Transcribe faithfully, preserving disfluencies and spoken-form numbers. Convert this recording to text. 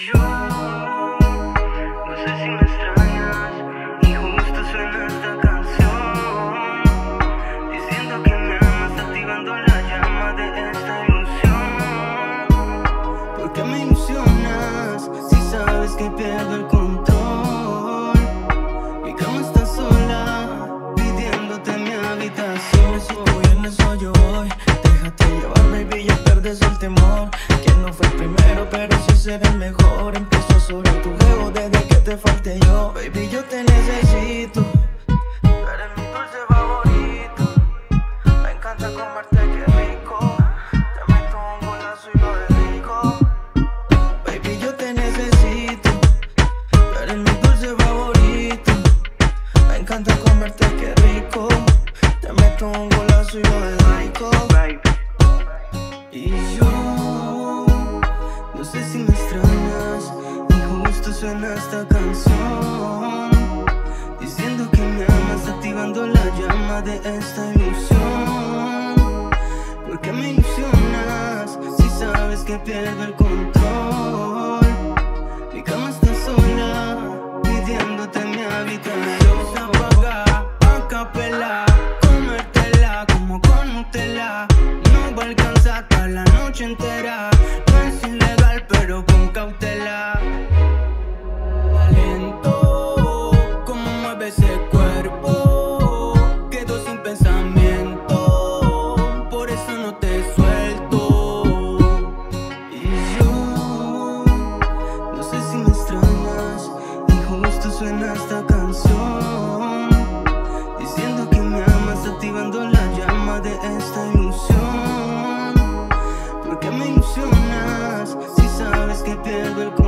yo no sé si me extrañas y justo suena esta canción diciendo que me amas, activando la llama de esta ilusión. ¿Por qué me ilusionas si sabes que pierdo el control? Mi cama está sola pidiéndote mi habitación. Si tú vienes o yo voy, déjate llevar, baby, ya pierdes el temor. Quien no fue el primero, pero sí será el mejor. Empiezo sobre tu juego desde que te falte yo. Baby, yo te necesito, tú eres mi dulce favorito. Me encanta comerte, qué rico. Te meto un golazo y lo dedico. Baby, yo te necesito, tú eres mi dulce favorito. Me encanta comerte, qué rico. Te meto un golazo y lo dedico. Y yo no sé si me extrañas y justo suena esta canción diciendo que me amas, activando la llama de esta ilusión. ¿Por qué me ilusionas si sabes que pierdo el control? Mi cama está sola pidiéndote mi habitación. Apaga, a capela, comértela como con Nutella. No va a alcanzar hasta la noche entera. No es ilegal, pero con cautela. Lento, como mueve ese cuerpo. Quedo sin pensamiento, por eso no te suelto. Y yo no sé si me extrañas y justo suena esta canción diciendo que me amas, activando la llama de esta ilusión. ¿Por qué me ilusionas si sabes que pierdo el control?